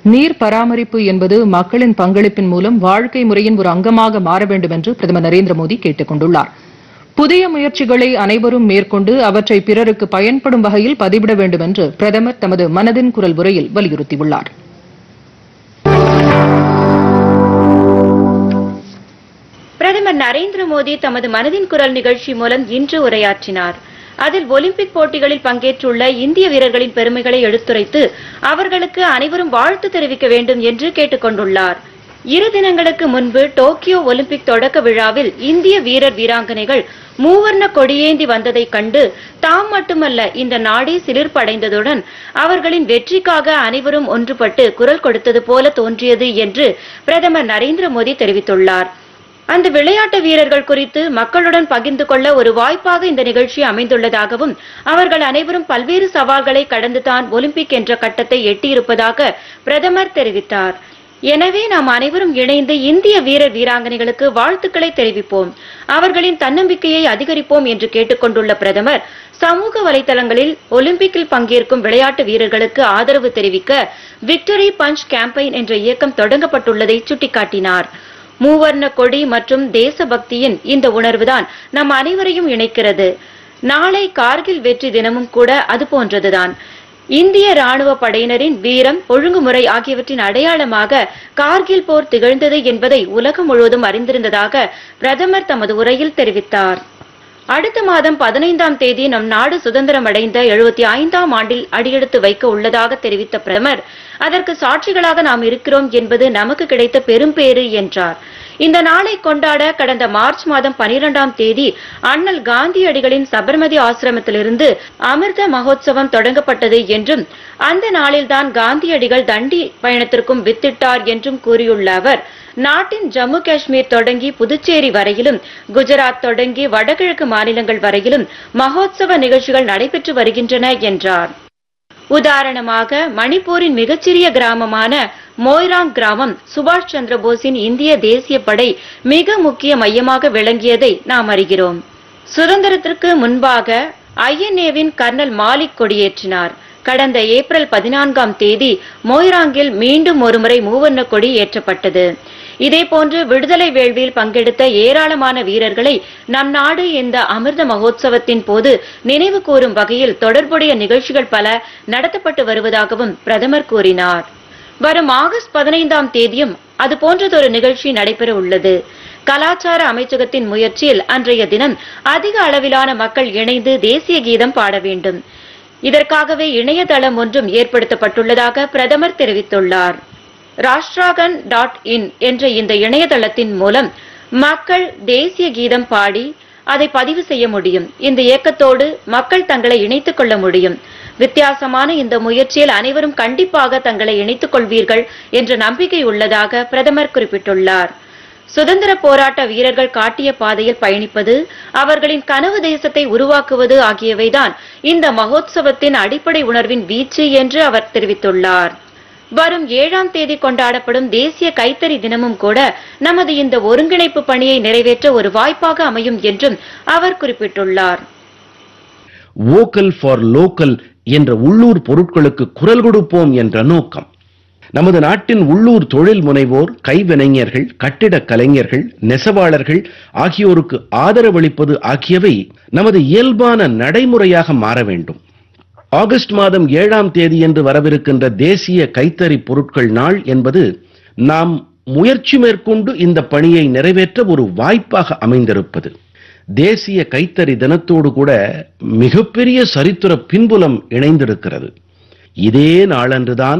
நீர் பராமரிப்பு என்பது மக்களின் பங்களிப்பின் மூலம் வாழ்க்கை முறையின் ஒரு அங்கமாக மாற வேண்டும் என்று பிரதமர் நரேந்திர மோடி கேட்டுக் கொண்டுள்ளார். புதிய முயற்சிகளை அனைவரும் மேற்கொண்டு அவற்றை பிறருக்கு பயன்படும் வகையில் பதிவிட வேண்டும் என்று பிரதமர் தமது மனதின் குரல் உரையில் வலியுறுத்தியுள்ளார். பிரதமர் நரேந்திர மோடி தமது மனதின் குரல் நிகழ்ச்சி மூலம் இன்று உரையாற்றினார். அதில் ஒலிம்பிக் போட்டிகளில் பங்கேற்றுள்ள இந்திய வீரர்களின் பெருமைகளை எடுத்துரைத்து அவர்களுக்கு அனைவரும் வாழ்த்து தெரிவிக்க வேண்டும் என்று கேட்டுக் கொண்டுள்ளார். 2 தினங்களுக்கு முன்பு டோக்கியோ ஒலிம்பிக் தொடக்க விழாவில் இந்திய வீரர் வீராங்கனைகள் மூவர்ண கொடியேந்தி வந்ததைக் கண்டு தாம் மட்டுமல்ல இந்த நாடே சிலிர்ப்படைந்ததுடன் அவர்களின் வெற்றிக்காக அனைவரும் ஒன்றுபட்டு குரல் கொடுத்தது போல தோன்றியது என்று பிரதமர் நரேந்திர மோடி தெரிவித்துள்ளார். அந்த விளையாட்டு வீரர்கள் குறித்து மக்களுடன் பகிர்ந்து கொள்ள ஒரு வாய்ப்பாக இந்த நிகழ்ச்சி அமைந்துள்ளதாகவும் அவர்கள் அனைவரும் பல்வேறு சவால்களை கடந்துதான் ஒலிம்பிக் என்ற கட்டத்தை எட்டியிருப்பதாக பிரதமர் தெரிவித்தார். எனவே நாம் அனைவரும் இணைந்து இந்திய வீரர் வீராங்கனைகளுக்கு வாழ்த்துக்களை தெரிவிப்போம், அவர்களின் தன்னம்பிக்கையை அதிகரிப்போம் என்று கேட்டுக்கொண்டுள்ள பிரதமர் சமூக வலைதளங்களில் ஒலிம்பிக்கில் பங்கேற்கும் விளையாட்டு வீரர்களுக்கு ஆதரவு தெரிவிக்க விக்டரி பஞ்ச் கேம்பெயின் என்ற இயக்கம் தொடங்கப்பட்டுள்ளதை சுட்டிக்காட்டினார். மூவர்ண கொடி மற்றும் தேசபக்தியின் இந்த உணர்வுதான் நம் அனைவரையும் இணைக்கிறது. நாளை கார்கில் வெற்றி தினமும் கூட அது போன்றதுதான். இந்திய ராணுவ படையினரின் வீரம், ஒழுங்குமுறை ஆகியவற்றின் அடையாளமாக கார்கில் போர் திகழ்ந்தது என்பதை உலகம் முழுவதும் அறிந்திருந்ததாக பிரதமர் தமது உரையில் தெரிவித்தார். அடுத்த மாதம் 15ஆம் தேதி நம் நாடு சுதந்திரம் அடைந்த 75ஆம் ஆண்டில் அடியெடுத்து வைக்க உள்ளதாக தெரிவித்த பிரதமர், அதற்கு சாட்சிகளாக நாம் இருக்கிறோம் என்பது நமக்கு கிடைத்த பெரும்பேறு என்றார். இந்த நாளை கொண்டாட கடந்த மார்ச் மாதம் 12ஆம் தேதி அண்ணல் காந்தியடிகளின் சபர்மதி ஆசிரமத்திலிருந்து அமிர்த மகோத்சவம் தொடங்கப்பட்டது என்றும் அந்த நாளில்தான் காந்தியடிகள் தண்டி பயணத்திற்கும் வித்திட்டார் என்றும் கூறியுள்ள அவர், நாட்டின் ஜம்மு காஷ்மீர் தொடங்கி புதுச்சேரி வரையிலும், குஜராத் தொடங்கி வடகிழக்கு மாநிலங்கள் வரையிலும் மகோத்சவ நிகழ்ச்சிகள் நடைபெற்று வருகின்றன என்றார். உதாரணமாக மணிப்பூரின் மிகச்சிறிய கிராமமான மோய்ராங் கிராமம் சுபாஷ் சந்திர போஸின் இந்திய தேசிய படை மிக முக்கிய மையமாக விளங்கியதை நாம் அறிகிறோம். சுதந்திரத்திற்கு முன்பாக INAவின் கர்னல் மாலிக் கொடியேற்றினார். கடந்த ஏப்ரல் 14ஆம் தேதி மோய்ராங்கில் மீண்டும் ஒருமுறை மூவர்ண கொடி ஏற்றப்பட்டது. இதேபோன்று விடுதலை வேள்வியில் பங்கெடுத்த ஏராளமான வீரர்களை நம் நாடு இந்த அமிர்த மகோத்சவத்தின் போது நினைவு கூறும் வகையில் தொடர்புடைய நிகழ்ச்சிகள் பல நடத்தப்பட்டு வருவதாகவும் பிரதமர் கூறினார். வரும் ஆகஸ்ட் 15ஆம் தேதியும் அதுபோன்றதொரு நிகழ்ச்சி நடைபெற உள்ளது. கலாச்சார அமைச்சகத்தின் முயற்சியில் அன்றைய தினம் அதிக அளவிலான மக்கள் இணைந்து தேசிய கீதம் பாட வேண்டும். இதற்காகவே இணையதளம் ஒன்றும் ஏற்படுத்தப்பட்டுள்ளதாக பிரதமர் தெரிவித்துள்ளார். rashtragan.in என்ற இந்த இணையதளத்தின் மூலம் மக்கள் தேசிய கீதம் பாடி அதை பதிவு செய்ய முடியும். இந்த இயக்கத்தோடு மக்கள் தங்களை இணைத்துக் கொள்ள முடியும். வித்தியாசமான இந்த முயற்சியில் அனைவரும் கண்டிப்பாக தங்களை இணைத்துக் கொள்வீர்கள் என்ற நம்பிக்கை உள்ளதாக பிரதமர் குறிப்பிட்டுள்ளார். சுதந்திர போராட்ட வீரர்கள் காட்டிய பாதையில் பயணிப்பது, அவர்களின் கனவு தேசத்தை உருவாக்குவது ஆகியவைதான் இந்த மகோத்சவத்தின் அடிப்படை உணர்வின் வீச்சு என்று அவர் தெரிவித்துள்ளார். வரும் 7ஆம் தேதி கொண்டாடப்படும் தேசிய கைத்தறி தினமும் கூட நமது இந்த ஒருங்கிணைப்பு பணியை நிறைவேற்ற ஒரு வாய்ப்பாக அமையும் என்றும் அவர் குறிப்பிட்டுள்ளார். வோக்கல் ஃபார் லோக்கல் என்ற உள்ளூர் பொருட்களுக்கு குரல் கொடுப்போம் என்ற நோக்கம் நமது நாட்டின் உள்ளூர் தொழில் முனைவோர், கைவினைஞர்கள், கட்டிடக் கலைஞர்கள், நெசவாளர்கள் ஆகியோருக்கு ஆதரவளிப்பது ஆகியவை நமது இயல்பான நடைமுறையாக மாற வேண்டும். ஆகஸ்ட் மாதம் 7ஆம் தேதி என்று வரவிருக்கின்ற தேசிய கைத்தறி பொருட்கள் நாள் என்பது நாம் முயற்சி மேற்கொண்டு இந்த பணியை நிறைவேற்ற ஒரு வாய்ப்பாக அமைந்திருப்பது. தேசிய கைத்தறி தினத்தோடு கூட மிகப்பெரிய சரித்திர பின்புலம் இணைந்திருக்கிறது. இதே நாளன்றுதான்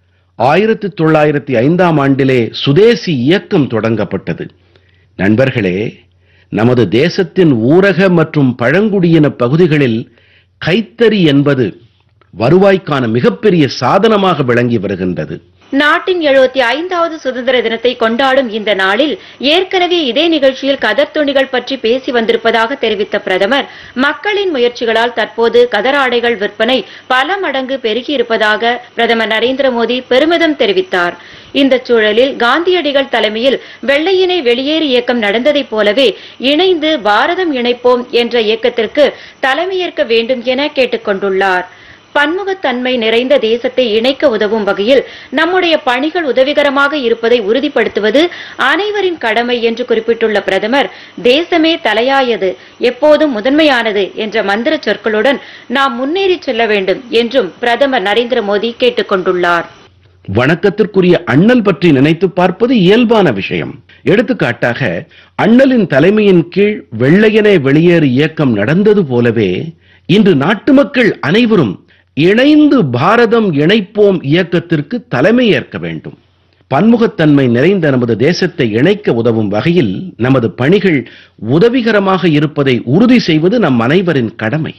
1905ஆம் ஆண்டிலே சுதேசி இயக்கம் தொடங்கப்பட்டது. நண்பர்களே, நமது தேசத்தின் ஊரக மற்றும் பழங்குடியின பகுதிகளில் கைத்தறி என்பது வருவாய்க்கான மிகப்பெரிய சாதனமாக விளங்கி வருகின்றது. நாட்டின் 75வது சுதந்திர தினத்தை கொண்டாடும் இந்த நாளில் ஏற்கனவே இதே நிகழ்ச்சியில் கதர் துணிகள் பற்றி பேசி வந்திருப்பதாக தெரிவித்த பிரதமர், மக்களின் முயற்சிகளால் தற்போது கதர் ஆடைகள் விற்பனை பல மடங்கு பெருகியிருப்பதாக பிரதமர் நரேந்திர மோடி பெருமிதம் தெரிவித்தார். இந்த சூழலில் காந்தியடிகள் தலைமையில் வெள்ளையினை வெளியேறு இயக்கம் நடந்ததைப் போலவே இணைந்து பாரதம் இணைப்போம் என்ற இயக்கத்திற்கு தலைமையேற்க வேண்டும் என கேட்டுக் கொண்டுள்ளார். பன்முகத்தன்மை நிறைந்த தேசத்தை இணைக்க உதவும் வகையில் நம்முடைய பணிகள் உதவிகரமாக இருப்பதை உறுதிப்படுத்துவது அனைவரின் கடமை என்று குறிப்பிட்டுள்ள பிரதமர், தேசமே தலையாயது, எப்போதும் முதன்மையானது என்ற மந்திர சொற்களுடன் நாம் முன்னேறி செல்ல வேண்டும் என்றும் பிரதமர் நரேந்திர மோடி கேட்டுக் கொண்டுள்ளார். வணக்கத்திற்குரிய அண்ணல் பற்றி நினைத்து பார்ப்பது இயல்பான விஷயம். எடுத்துக்காட்டாக, அண்ணலின் தலைமையின் கீழ் வெள்ளையனே வெளியேறு இயக்கம் நடந்தது போலவே இன்று நாட்டு மக்கள் அனைவரும் இணைந்து பாரதம் இணைப்போம் இயக்கத்திற்கு தலைமையேற்க வேண்டும். பன்முகத்தன்மை நிறைந்த நமது தேசத்தை இணைக்க உதவும் வகையில் நமது பணிகள் உதவிகரமாக இருப்பதை உறுதி செய்வது நம் அனைவரின் கடமை.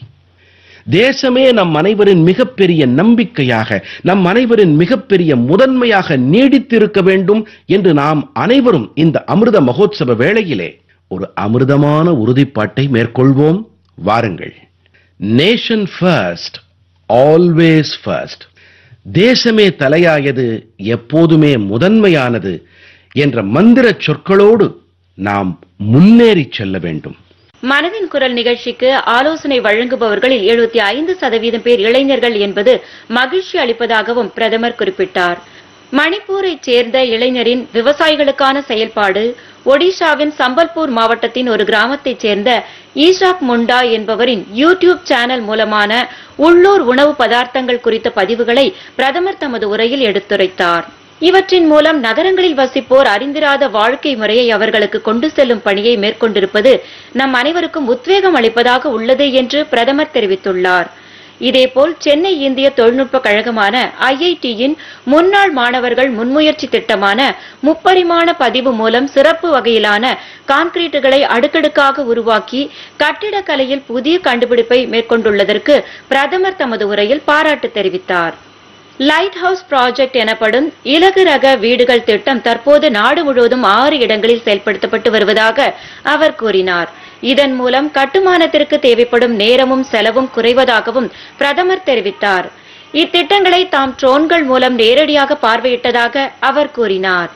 தேசமே நம் அனைவரின் மிகப்பெரிய நம்பிக்கையாக, நம் அனைவரின் மிகப்பெரிய முதன்மையாக நீடித்திருக்க வேண்டும் என்று நாம் அனைவரும் இந்த அமிர்த மகோத்சவ வேளையிலே ஒரு அமிர்தமான உறுதிப்பாட்டை மேற்கொள்வோம். வாருங்கள். Nation first, always first. தேசமே தலையாயது, எப்போதுமே முதன்மையானது என்ற மந்திர சொற்களோடு நாம் முன்னேறி செல்ல வேண்டும். மனதின் குரல் நிகழ்ச்சிக்கு ஆலோசனை வழங்குபவர்களில் 75% பேர் இளைஞர்கள் என்பது மகிழ்ச்சி அளிப்பதாகவும் பிரதமர் குறிப்பிட்டார். மணிப்பூரைச் சேர்ந்த இளைஞரின் விவசாயிகளுக்கான செயல்பாடு, ஒடிஷாவின் சம்பல்பூர் மாவட்டத்தின் ஒரு கிராமத்தைச் சேர்ந்த ஈஷாக் முண்டா என்பவரின் யூடியூப் சேனல் மூலமான உள்ளூர் உணவு பதார்த்தங்கள் குறித்த பதிவுகளை பிரதமர் தமது உரையில் எடுத்துரைத்தார். இவற்றின் மூலம் நகரங்களில் வசிப்போர் அறிந்திராத வாழ்க்கை முறையை அவர்களுக்கு கொண்டு செல்லும் பணியை மேற்கொண்டிருப்பது நம் அனைவருக்கும் உத்வேகம் அளிப்பதாக உள்ளது என்று பிரதமர் தெரிவித்துள்ளார். இதேபோல் சென்னை இந்திய தொழில்நுட்ப கழகமான IIT-யின் முன்னாள் மாணவர்கள் முன்முயற்சி திட்டமான முப்பரிமாண பதிவு மூலம் சிறப்பு வகையிலான கான்கிரீட்டுகளை அடுக்கடுக்காக உருவாக்கி கட்டிடக்கலையில் புதிய கண்டுபிடிப்பை மேற்கொண்டுள்ளதற்கு பிரதமர் தமது உரையில் பாராட்டு தெரிவித்தார். லைட் ஹவுஸ் ப்ராஜெக்ட் எனப்படும் இலகு ரக வீடுகள் திட்டம் தற்போது நாடு முழுவதும் 6 இடங்களில் செயல்படுத்தப்பட்டு வருவதாக அவர் கூறினார். இதன் மூலம் கட்டுமானத்திற்கு தேவைப்படும் நேரமும் செலவும் குறைவதாகவும் பிரதமர் தெரிவித்தார். இத்திட்டங்களை தாம் ட்ரோன்கள் மூலம் நேரடியாக பார்வையிட்டதாக அவர் கூறினார்.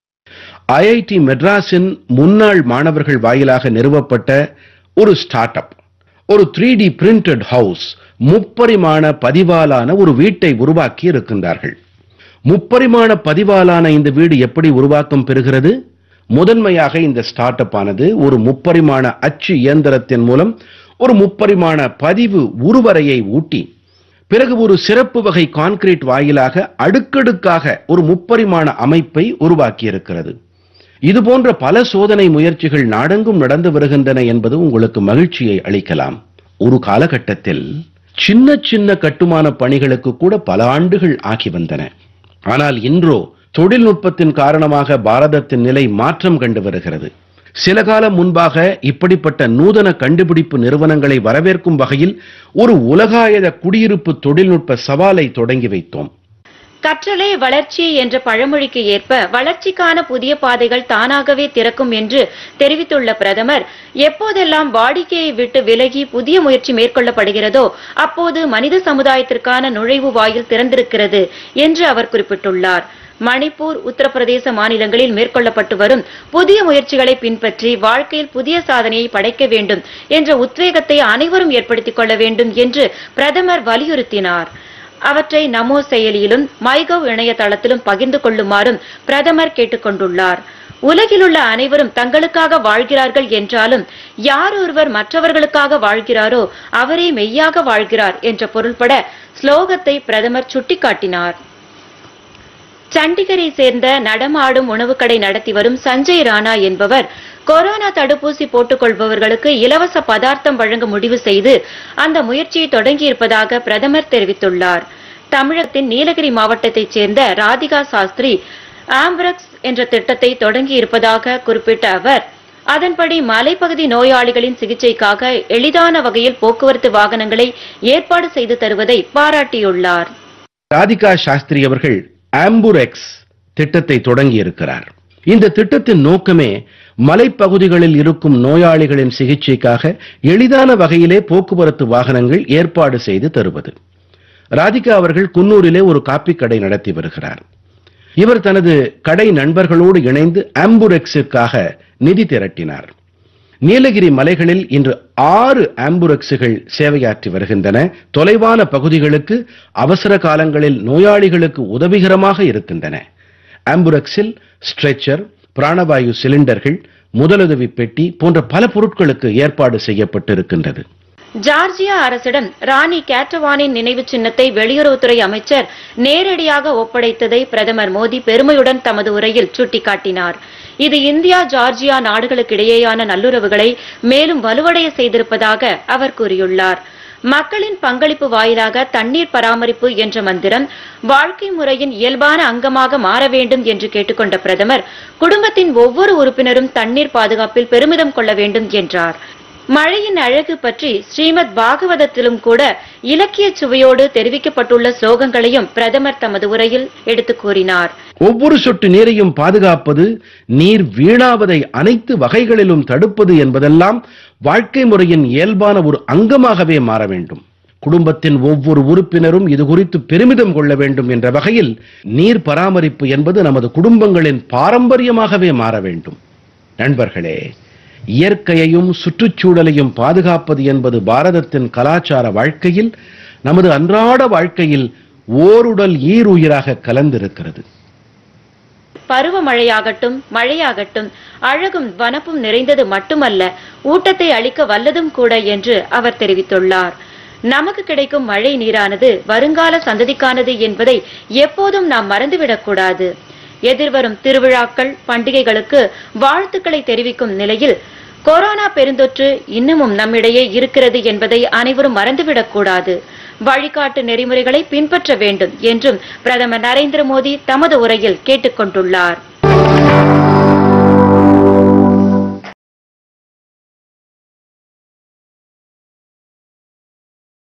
IIT மெட்ராஸின் முன்னாள் மாணவர்கள் வாயிலாக நிறுவப்பட்ட ஒரு ஸ்டார்ட் அப் ஒரு 3D பிரிண்டட் ஹவுஸ், முப்பரிமாண பதிவாலான ஒரு வீட்டை உருவாக்கி இருக்கின்றார்கள். முப்பரிமாண பதிவாலான இந்த வீடு எப்படி உருவாக்கம் பெறுகிறது? முதன்மையாக இந்த ஸ்டார்ட் அப் ஆனது ஒரு முப்பரிமாண அச்சு இயந்திரத்தின் மூலம் ஒரு முப்பரிமாண பதிவு உருவரையை ஊட்டி, பிறகு ஒரு சிறப்பு வகை கான்கிரீட் வாயிலாக அடுக்கடுக்காக ஒரு முப்பரிமாண அமைப்பை உருவாக்கி இருக்கிறது. இதுபோன்ற பல சோதனை முயற்சிகள் நாடெங்கும் நடந்து வருகின்றன என்பது உங்களுக்கு மகிழ்ச்சியை அளிக்கலாம். ஒரு காலகட்டத்தில் சின்ன சின்ன கட்டுமான பணிகளுக்கு கூட பல ஆண்டுகள் ஆகி வந்தன. ஆனால் இன்றோ தொழில்நுட்பத்தின் காரணமாக பாரதத்தின் நிலை மாற்றம் கண்டு வருகிறது. சில காலம் முன்பாக இப்படிப்பட்ட நூதன கண்டுபிடிப்பு நிறுவனங்களை வரவேற்கும் வகையில் ஒரு உலகாயத குடியிருப்பு தொழில்நுட்ப சவாலை தொடங்கி வைத்தோம். கற்றலே வளர்ச்சி என்ற பழமொழிக்கு ஏற்ப வளர்ச்சிக்கான புதிய பாதைகள் தானாகவே திறக்கும் என்று தெரிவித்துள்ள பிரதமர், எப்போதெல்லாம் வாடிக்கையை விட்டு விலகி புதிய முயற்சி மேற்கொள்ளப்படுகிறதோ அப்போது மனித சமுதாயத்திற்கான நுழைவு வாயில் திறந்திருக்கிறது என்று அவர் குறிப்பிட்டுள்ளார். மணிப்பூர், உத்தரப்பிரதேச மாநிலங்களில் மேற்கொள்ளப்பட்டு வரும் புதிய முயற்சிகளை பின்பற்றி வாழ்க்கையில் புதிய சாதனையை படைக்க வேண்டும் என்ற உத்வேகத்தை அனைவரும் ஏற்படுத்திக் கொள்ள வேண்டும் என்று பிரதமர் வலியுறுத்தினார். அவற்றை நமோ செயலியிலும் மைகவ் இணையதளத்திலும் பகிர்ந்து கொள்ளுமாறும் பிரதமர் கேட்டுக் கொண்டுள்ளார். உலகிலுள்ள அனைவரும் தங்களுக்காக வாழ்கிறார்கள் என்றாலும் யார் ஒருவர் மற்றவர்களுக்காக வாழ்கிறாரோ அவரே மெய்யாக வாழ்கிறார் என்ற பொருள்பட ஸ்லோகத்தை பிரதமர் சுட்டிக்காட்டினார். சண்டிகரை சேர்ந்த நடமாடும் உணவு கடை நடத்தி வரும் சஞ்சய் ராணா என்பவர் கொரோனா தடுப்பூசி போட்டுக் கொள்பவர்களுக்கு இலவச பதார்த்தம் வழங்க முடிவு செய்து அந்த முயற்சியை தொடங்கியிருப்பதாக பிரதமர் தெரிவித்துள்ளார். தமிழகத்தின் நீலகிரி மாவட்டத்தைச் சேர்ந்த ராதிகா சாஸ்திரி ஆம்பிரக்ஸ் என்ற திட்டத்தை தொடங்கியிருப்பதாக குறிப்பிட்ட அவர், அதன்படி மலைப்பகுதி நோயாளிகளின் சிகிச்சைக்காக எளிதான வகையில் போக்குவரத்து வாகனங்களை ஏற்பாடு செய்து தருவதை பாராட்டியுள்ளார். ராதிகா சாஸ்திரி அவர்கள் ஆம்புரெக்ஸ் திட்டத்தை தொடங்கியிருக்கிறார். இந்த திட்டத்தின் நோக்கமே மலைப்பகுதிகளில் இருக்கும் நோயாளிகளின் சிகிச்சைக்காக எளிதான வகையிலே போக்குவரத்து வாகனங்கள் ஏற்பாடு செய்து தருவது. ராதிகா அவர்கள் குன்னூரிலே ஒரு காப்பி கடை நடத்தி வருகிறார். இவர் தனது கடை நண்பர்களோடு இணைந்து ஆம்புரெக்ஸிற்காக நிதி திரட்டினார். நீலகிரி மலைகளில் இன்று 6 ஆம்புரக்ஸ்கள் சேவையாற்றி வருகின்றன. தொலைவான பகுதிகளுக்கு அவசர காலங்களில் நோயாளிகளுக்கு உதவிகரமாக இருக்கின்றன. ஆம்புரக்ஸில் ஸ்ட்ரெச்சர், பிராணவாயு சிலிண்டர்கள், முதலுதவி பெட்டி போன்ற பல பொருட்களுக்கு ஏற்பாடு செய்யப்பட்டிருக்கின்றது. ஜார்ஜியா அரசிடம் ராணி கேட்டவானின் நினைவு சின்னத்தை வெளியுறவுத்துறை அமைச்சர் நேரடியாக ஒப்படைத்ததை பிரதமர் மோடி பெருமையுடன் தமது உரையில் சுட்டிக்காட்டினார். இது இந்தியா ஜார்ஜியா நாடுகளுக்கிடையேயான நல்லுறவுகளை மேலும் வலுவடைய செய்திருப்பதாக அவர் கூறியுள்ளார். மக்களின் பங்களிப்பு வாயிலாக தண்ணீர் பராமரிப்பு என்ற மந்திரம் வாழ்க்கை முறையின் இயல்பான அங்கமாக மாற வேண்டும் என்று கேட்டுக்கொண்ட பிரதமர், குடும்பத்தின் ஒவ்வொரு உறுப்பினரும் தண்ணீர் பாதுகாப்பில் பெருமிதம் கொள்ள வேண்டும் என்றார். மழையின் அழகு பற்றி ஸ்ரீமத் பாகவதத்திலும் கூட இலக்கிய சுவையோடு தெரிவிக்கப்பட்டுள்ள ஸ்லோகங்களையும் பிரதமர் தமது உரையில் எடுத்துக் கூறினார். ஒவ்வொரு சொட்டு நீரையும் பாதுகாப்பது, நீர் வீணாவதை அனைத்து வகைகளிலும் தடுப்பது என்பதெல்லாம் வாழ்க்கை முறையின் இயல்பான ஒரு அங்கமாகவே மாற வேண்டும். குடும்பத்தின் ஒவ்வொரு உறுப்பினரும் இது குறித்து பெருமிதம் கொள்ள வேண்டும் என்ற வகையில் நீர் பராமரிப்பு என்பது நமது குடும்பங்களின் பாரம்பரியமாகவே மாற வேண்டும். நண்பர்களே, இயற்கையையும் சுற்றுச்சூழலையும் பாதுகாப்பது என்பது பாரதத்தின் கலாச்சார வாழ்க்கையில், நமது அன்றாட வாழ்க்கையில் ஓருடல் ஈருயிராக கலந்திருக்கிறது. பருவமழையாகட்டும் மழையாகட்டும் அழகும் வனப்பும் நிறைந்தது மட்டுமல்ல, ஊட்டத்தை அளிக்க வல்லதும் கூட என்று அவர் தெரிவித்துள்ளார். நமக்கு கிடைக்கும் மழை நீரானது வருங்கால சந்ததிக்கானது என்பதை எப்போதும் நாம் மறந்துவிடக்கூடாது. எதிர்வரும் திருவிழாக்கள், பண்டிகைகளுக்கு வாழ்த்துக்களை தெரிவிக்கும் நிலையில் கொரோனா பெருந்தொற்று இன்னமும் நம்மிடையே இருக்கிறது என்பதை அனைவரும் மறந்துவிடக்கூடாது. வழிகாட்டு நெறிமுறைகளை பின்பற்ற வேண்டும் என்றும் பிரதமர் நரேந்திர மோடி தமது உரையில் கேட்டுக் கொண்டுள்ளார்.